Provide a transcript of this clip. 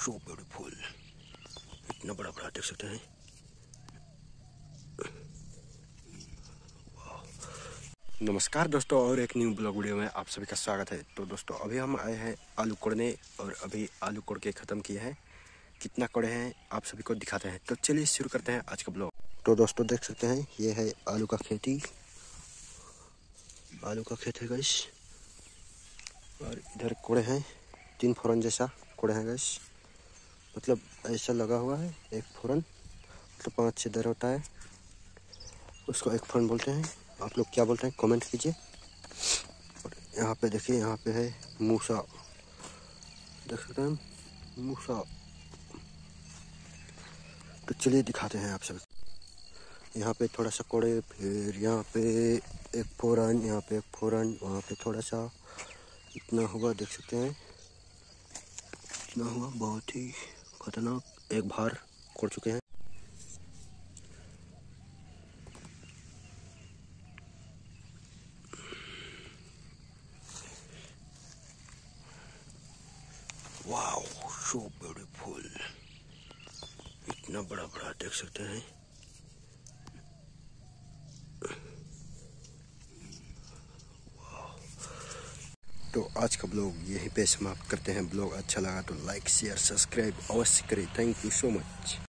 सो beautiful. इतना बड़ा बड़ा देख सकते हैं। नमस्कार दोस्तों, और एक न्यू ब्लॉग वीडियो में आप सभी का स्वागत है। तो दोस्तों अभी हम आए हैं आलू कोड़ने, और अभी आलू कोड़ के ख़त्म किए हैं। कितना कोड़े हैं आप सभी को दिखाते हैं। तो चलिए शुरू करते हैं आज का ब्लॉग। तो दोस्तों देख सकते हैं, ये है आलू का खेती। आलू का खेत है गाइस, और इधर कोड़े हैं 3 फोरन जैसा कोड़े हैं गाइस। मतलब ऐसा लगा हुआ है एक फोरन, मतलब 5 से दर होता है, उसको एक फोरन बोलते हैं। आप लोग क्या बोलते हैं कमेंट कीजिए। और यहाँ पे देखिए, यहाँ पे है मूसा, देख सकते हैं मूसा। तो चलिए दिखाते हैं आप सभी। यहाँ पे थोड़ा सा कोड़े, फिर यहाँ पे एक फोरन, यहाँ पे एक फोरन, वहाँ पे थोड़ा सा, इतना हुआ देख सकते हैं। इतना हुआ, बहुत ही खतरनाक एक बार कोड़ चुके हैं। Wow so beautiful. इतना बड़ा बड़ा देख सकते हैं। तो आज का ब्लॉग यहीं पे समाप्त करते हैं। ब्लॉग अच्छा लगा तो लाइक शेयर सब्सक्राइब अवश्य करें। Thank you so much.